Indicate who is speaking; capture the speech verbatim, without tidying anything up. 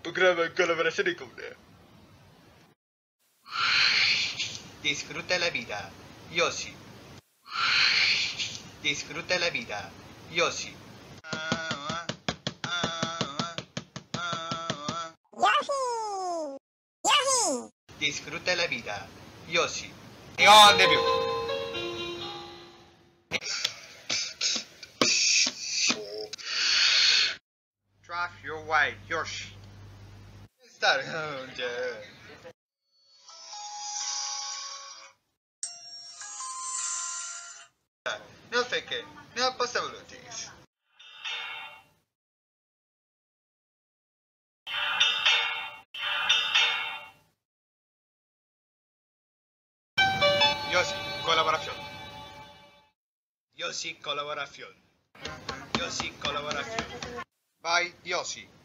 Speaker 1: Programa en colaboración con
Speaker 2: Disfruta la vida, Yoshi. Disfruta la vida, Yoshi.
Speaker 3: Yoshi! Yoshi!
Speaker 2: Disfruta la vida, Yoshi.
Speaker 1: On debut. Drive your way, Yoshi.
Speaker 2: Start. No sé qué, no possibilities.
Speaker 1: Yoshi, colaboración.
Speaker 2: Yoshi colaboración. Yoshi colaboración.
Speaker 1: By Yoshi.